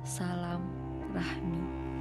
Salam Rahmi.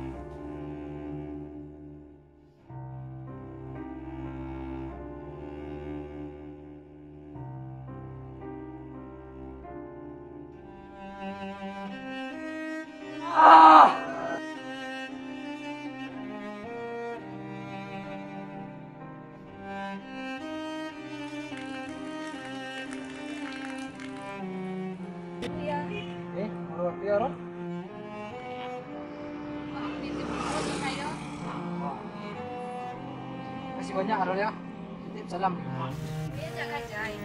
Masih banyak Arul ya. Titip salam. Dia jaga jai.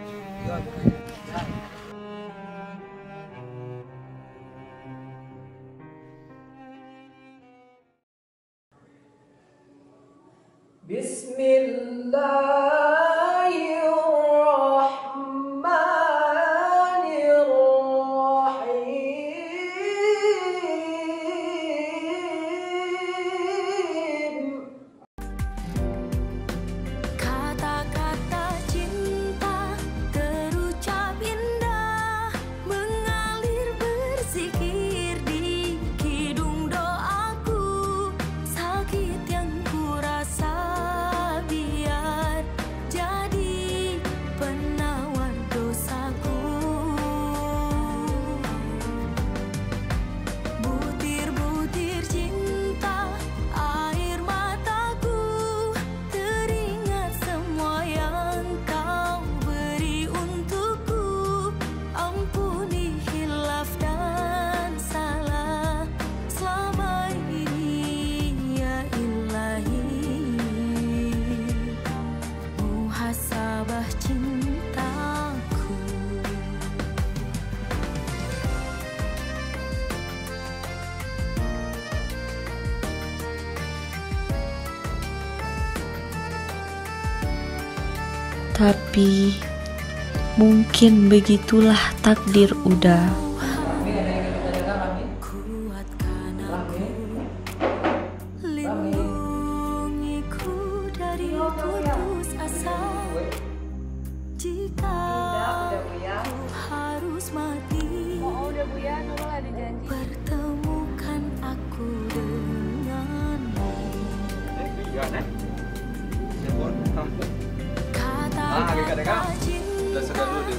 Kata-kata cinta terucap indah, mengalir berzikir di kidung doaku. Sakit yang kurasa biar jadi penawar dosaku. Butir-butir cinta air mataku, teringat semua yang kau beri untukku. Ampuni hilaf dan salah selama ini ya ilahi. Muhasabah cintaku. Tapi mungkin begitulah takdir udah. Kuatkan aku, lindungiku dari putus asa. Jika ku harus mati, Udah Bu ya, Nurul ada janji. pertemukan aku denganmu. Kata-kata cinta